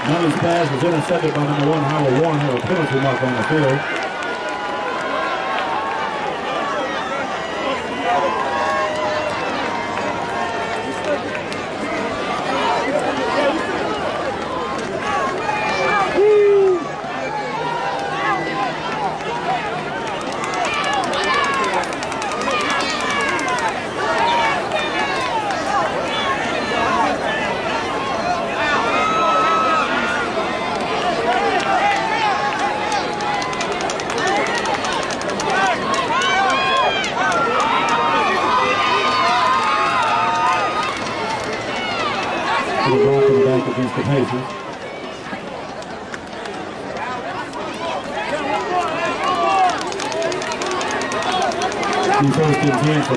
Nunnally's pass was intercepted by number 1, Howard Warren, had a penalty mark on the field. To the block in the back against the Pacers. First and 10 for